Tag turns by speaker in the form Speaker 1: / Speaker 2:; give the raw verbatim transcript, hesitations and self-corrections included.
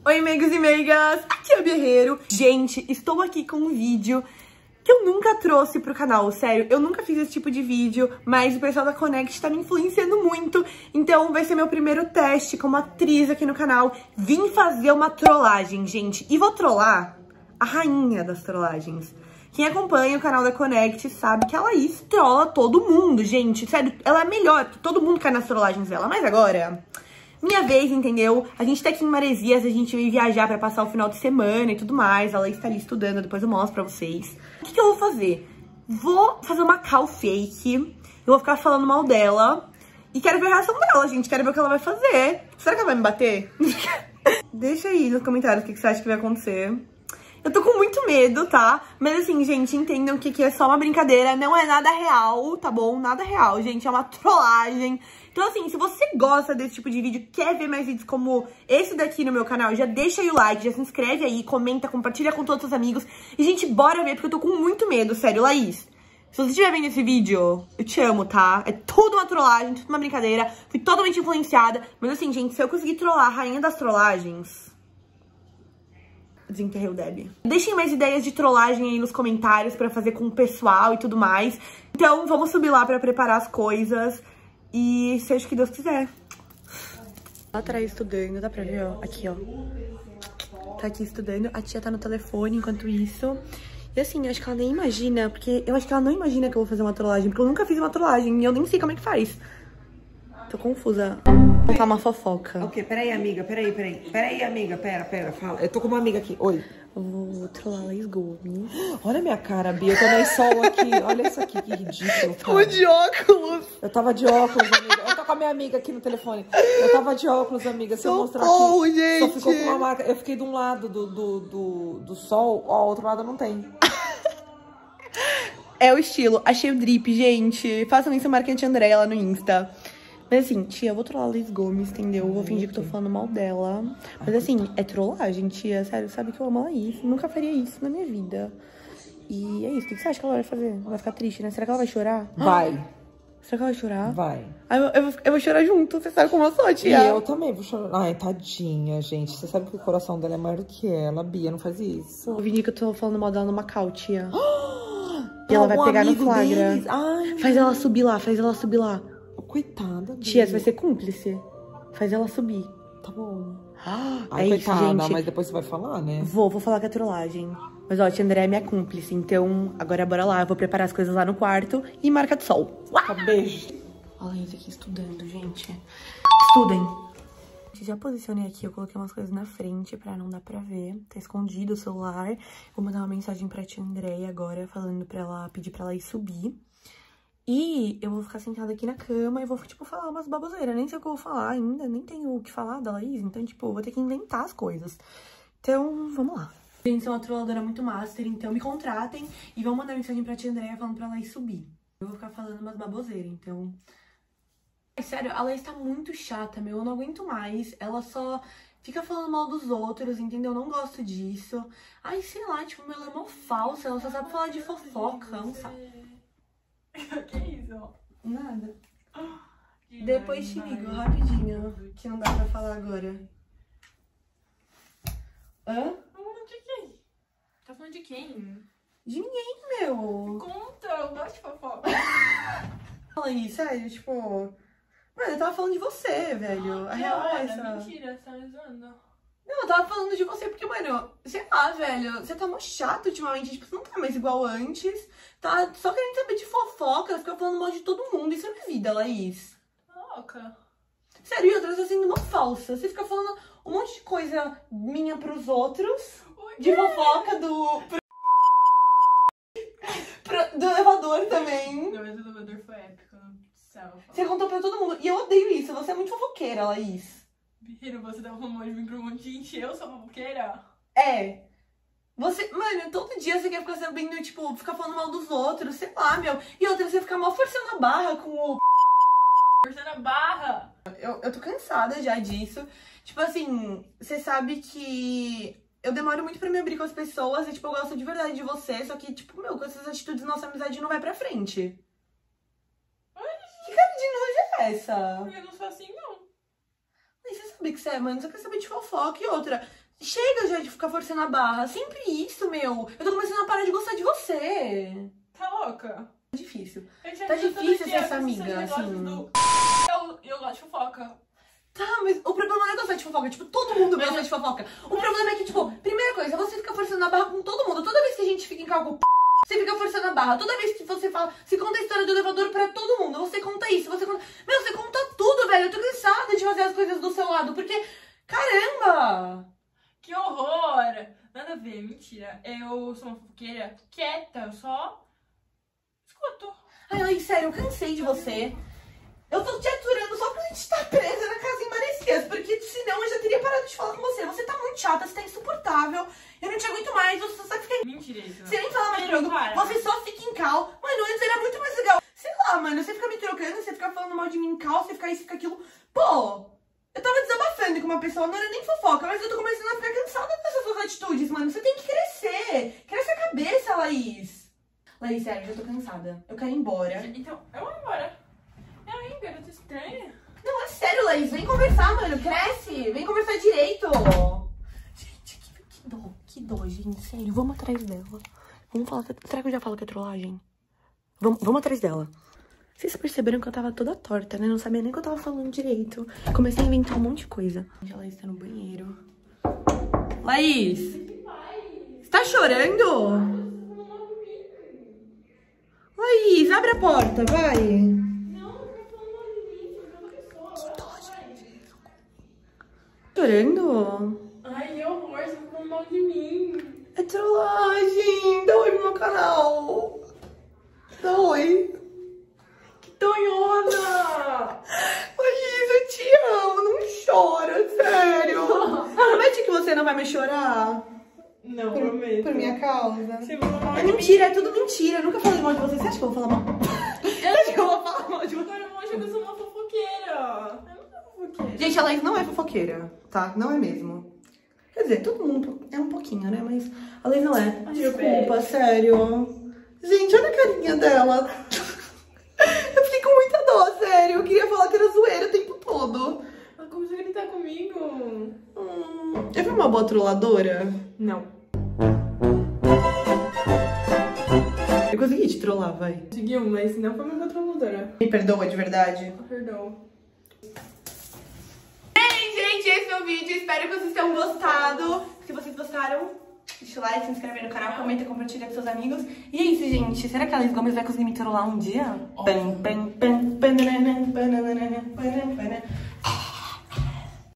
Speaker 1: Oi, amigos e amigas, aqui é o Guerreiro. Gente, estou aqui com um vídeo que eu nunca trouxe pro canal, sério. Eu nunca fiz esse tipo de vídeo, mas o pessoal da Connect tá me influenciando muito. Então vai ser meu primeiro teste como atriz aqui no canal. Vim fazer uma trollagem, gente. E vou trollar a rainha das trollagens. Quem acompanha o canal da Connect sabe que a Laís trola todo mundo, gente. Sério, ela é melhor, todo mundo cai nas trollagens dela. Mas agora, minha vez, entendeu? A gente tá aqui em Maresias, a gente veio viajar pra passar o final de semana e tudo mais. A Laís tá ali estudando, depois eu mostro pra vocês. O que que eu vou fazer? Vou fazer uma call fake, eu vou ficar falando mal dela. E quero ver a reação dela, gente. Quero ver o que ela vai fazer. Será que ela vai me bater? Deixa aí nos comentários o que você acha que vai acontecer. Eu tô com muito medo, tá? Mas assim, gente, entendam que aqui é só uma brincadeira, não é nada real, tá bom? Nada real, gente, é uma trollagem. Então assim, se você gosta desse tipo de vídeo, quer ver mais vídeos como esse daqui no meu canal, já deixa aí o like, já se inscreve aí, comenta, compartilha com todos os seus amigos. E, gente, bora ver, porque eu tô com muito medo, sério. Laís, se você estiver vendo esse vídeo, eu te amo, tá? É tudo uma trollagem, tudo uma brincadeira, fui totalmente influenciada. Mas assim, gente, se eu conseguir trollar a rainha das trollagens... desenterrei o Debbie. Deixem mais ideias de trollagem aí nos comentários pra fazer com o pessoal e tudo mais. Então, vamos subir lá pra preparar as coisas. E seja o que Deus quiser. Lá atrás estudando, dá pra ver, ó? Aqui, ó. Tá aqui estudando. A tia tá no telefone enquanto isso. E assim, eu acho que ela nem imagina, porque eu acho que ela não imagina que eu vou fazer uma trollagem, porque eu nunca fiz uma trollagem e eu nem sei como é que faz. Tô confusa. Vou contar uma fofoca.
Speaker 2: Ok, peraí, amiga, peraí, peraí. Peraí, amiga, pera, pera, fala. Eu tô com uma amiga aqui. Oi.
Speaker 1: Eu vou trollar a Laís Gomes.
Speaker 2: Olha a minha cara, Bia. Eu tô na sol aqui. Olha isso aqui, que ridículo, cara.
Speaker 1: Tô de óculos.
Speaker 2: Eu tava de óculos, amiga. Eu tô com a minha amiga aqui no telefone. Eu tava de óculos, amiga. Se eu mostrar aqui,
Speaker 1: gente.
Speaker 2: só ficou com uma marca. Eu fiquei de um lado do, do, do, do sol, ó, o outro lado não tem.
Speaker 1: É o estilo. Achei o drip, gente. Façam isso, marquem a tia Andréia lá no Insta. Mas assim, tia, eu vou trollar a Laís Gomes, entendeu? Eu vou fingir que tô falando mal dela. Mas assim, é trollagem, tia. Sério, sabe que eu amo a Laís. Nunca faria isso na minha vida. E é isso. O que você acha que ela vai fazer? Ela vai ficar triste, né? Será que ela vai chorar?
Speaker 2: Vai.
Speaker 1: Será que ela vai chorar?
Speaker 2: Vai.
Speaker 1: Ah, eu, eu, vou, eu vou chorar junto. Você sabe como eu sou, tia.
Speaker 2: E eu também vou chorar. Ai, tadinha, gente. Você sabe que o coração dela é maior do que ela. Bia, não faz isso.
Speaker 1: Eu vi que eu tô falando mal dela no Macau, tia. E ela vai pegar no flagra.
Speaker 2: Ai,
Speaker 1: faz ela subir lá, faz ela subir lá.
Speaker 2: coitada, Bia.
Speaker 1: Tia, você vai ser cúmplice. Faz ela subir.
Speaker 2: Tá bom.
Speaker 1: Ai, é
Speaker 2: coitada,
Speaker 1: isso, gente.
Speaker 2: Mas depois você vai falar, né?
Speaker 1: Vou, vou falar que é trollagem. Mas, ó, a tia André é minha cúmplice. Então, agora bora lá. Eu vou preparar as coisas lá no quarto e marca de sol.
Speaker 2: Tá, beijo.
Speaker 1: Olha a gente aqui estudando, gente. Estudem. Já posicionei aqui, eu coloquei umas coisas na frente pra não dar pra ver. Tá escondido o celular. Vou mandar uma mensagem pra tia Andréia agora, falando pra ela, pedir pra ela ir subir. E eu vou ficar sentada aqui na cama e vou, tipo, falar umas baboseiras. Nem sei o que eu vou falar ainda, nem tenho o que falar da Laís. Então, tipo, eu vou ter que inventar as coisas. Então, vamos lá. Gente, sou uma trolladora muito master, então me contratem e vão mandar mensagem pra tia Andréia falando pra Laís subir. Eu vou ficar falando umas baboseiras, então... Sério, a Laís tá muito chata, meu. Eu não aguento mais. Ela só fica falando mal dos outros, entendeu? Eu não gosto disso. Ai, sei lá, tipo, ela é mó falsa. Ela só sabe falar de fofoca, não sabe?
Speaker 3: Que isso?
Speaker 1: Nada. Depois te ligo, rapidinho, que não dá pra falar agora. Hã?
Speaker 3: Falando de quem? Tá falando de quem?
Speaker 1: De ninguém, meu.
Speaker 3: Conta, eu gosto de fofoca.
Speaker 1: Fala aí, sério, tipo... Mano, eu tava falando de você, velho. A real é essa.
Speaker 3: Mentira, você tá me zoando.
Speaker 1: Não, eu tava falando de você porque, mano, sei lá, velho, você tá mó chato ultimamente, tipo, você não tá mais igual antes, tá só querendo saber de fofoca, fica falando mal de todo mundo, isso não é vida, Laís.
Speaker 3: Louca.
Speaker 1: Sério, e outra, você tá sendo uma falsa, você fica falando um monte de coisa minha pros outros, de fofoca do... Pro, do elevador também.
Speaker 3: Não, mas o elevador foi épico, no céu.
Speaker 1: Você contou pra todo mundo, e eu odeio isso, você é muito fofoqueira, Laís.
Speaker 3: Bira, você dá uma mão de vir pra um monte de gente, eu sou fofoqueira?
Speaker 1: É. Você, mano, todo dia você quer ficar sabendo, tipo, ficar falando mal dos outros, sei lá, meu. E outra, você fica mal forçando a barra com o...
Speaker 3: Forçando a barra.
Speaker 1: Eu, eu tô cansada já disso. Tipo assim, você sabe que eu demoro muito pra me abrir com as pessoas e, tipo, eu gosto de verdade de você, só que, tipo, meu, com essas atitudes, nossa amizade não vai pra frente. Que cara de nojo é essa?
Speaker 3: Eu não sou assim, não.
Speaker 1: Mas você sabe que você é, mano, você quer saber de fofoca e outra. Chega já de ficar forçando a barra. Sempre isso, meu. Eu tô começando a parar de gostar de você.
Speaker 3: Tá louca?
Speaker 1: Tá difícil.
Speaker 3: Eu já
Speaker 1: Tá
Speaker 3: vi
Speaker 1: difícil
Speaker 3: todo
Speaker 1: ser
Speaker 3: dia
Speaker 1: essa
Speaker 3: esses
Speaker 1: amiga,
Speaker 3: negócios
Speaker 1: assim.
Speaker 3: do- Eu, eu gosto de fofoca.
Speaker 1: Tá, mas o problema não é gostar de fofoca. Tipo, todo mundo gosta de fofoca. O problema é que, tipo, primeira coisa, você fica forçando a barra com todo mundo. Toda vez que a gente fica em cálculo, você fica forçando a barra. Toda vez que você fala, você conta a história do elevador pra todo mundo. Você conta isso, você conta... Meu, você conta tudo, velho. Eu tô cansada de fazer as coisas do seu lado, porque... Caramba!
Speaker 3: Que horror! Nada a ver, mentira. Eu sou uma fofoqueira quieta, eu só escuto.
Speaker 1: Ai, Laís, sério, eu cansei de você. Eu tô te aturando só pra gente estar presa na casa em Maresias, porque senão eu já teria parado de falar com você. Você tá muito chata, você tá insuportável. Eu não te aguento mais, você só sabe ficar...
Speaker 3: Mentira isso.
Speaker 1: Você nem fala mais
Speaker 3: Meu,
Speaker 1: comigo,
Speaker 3: para.
Speaker 1: você só fica em cal. Mano, antes era muito mais legal. Sei lá, mano, você fica me trocando, você fica falando mal de mim em cal, você fica isso, fica aquilo. Pô, eu tava desabafando com uma pessoa, não era nem fofoca, mas eu tô começando a ficar cansada dessas suas atitudes, mano. Você tem que crescer. Cresce a cabeça, Laís. Laís, sério, eu já tô cansada. Eu quero ir embora.
Speaker 3: Então, eu vou embora. Eu, hein, garota estranha.
Speaker 1: Não, é sério, Laís. Vem conversar, mano. Cresce. Vem conversar direito. Gente, que, que dó. Que dó, gente. Sério, vamos atrás dela. Vamos falar... Será que eu já falo que é trollagem? Vamos, vamos atrás dela. Vocês perceberam que eu tava toda torta, né? Não sabia nem que eu tava falando direito. Comecei a inventar um monte de coisa. A Laís tá no banheiro. Laís! Você tá chorando? Laís, abre a porta, vai. Chorando?
Speaker 3: Ai, que horror, você ficou falando mal de mim.
Speaker 1: É trollagem. Dá oi pro meu canal. Dá oi. Que tonhona. Laís, eu te amo. Não chora, sério. Promete que você não vai me chorar?
Speaker 3: Não,
Speaker 1: Por,
Speaker 3: prometo.
Speaker 1: por minha causa?
Speaker 3: Você falou mal
Speaker 1: É
Speaker 3: de
Speaker 1: mentira, é tudo mentira. Eu nunca falei mal de você. Você acha que eu vou falar mal? Você acha que eu vou falar mal de você?
Speaker 3: Agora eu vou achar que eu sou uma fofoqueira. Eu não sou fofoqueira.
Speaker 1: Gente, a Laís não é fofoqueira, tá? Não é mesmo. Quer dizer, todo mundo é um pouquinho, né? Mas a Laís não é. Desculpa, sério. Gente, olha a carinha dela. Eu fiquei com muita dó, sério. Eu queria falar que era zoeira o tempo todo.
Speaker 3: Ela começou a gritar comigo.
Speaker 1: Hum, eu fui uma boa trolladora?
Speaker 3: Não.
Speaker 1: Eu consegui te trollar, vai.
Speaker 3: Conseguiu, mas não foi uma controladora.
Speaker 1: Me perdoa de verdade.
Speaker 3: Perdão.
Speaker 1: Bem, gente, esse é o vídeo. Espero que vocês tenham gostado. Se vocês gostaram, deixa o like, se inscreve no canal, comenta e compartilha com seus amigos. E é isso, gente. Será que a Laís Gomes vai conseguir me trollar um dia? Pam, pam, pam, pam, pam, pam, pam, pam, pam, pam.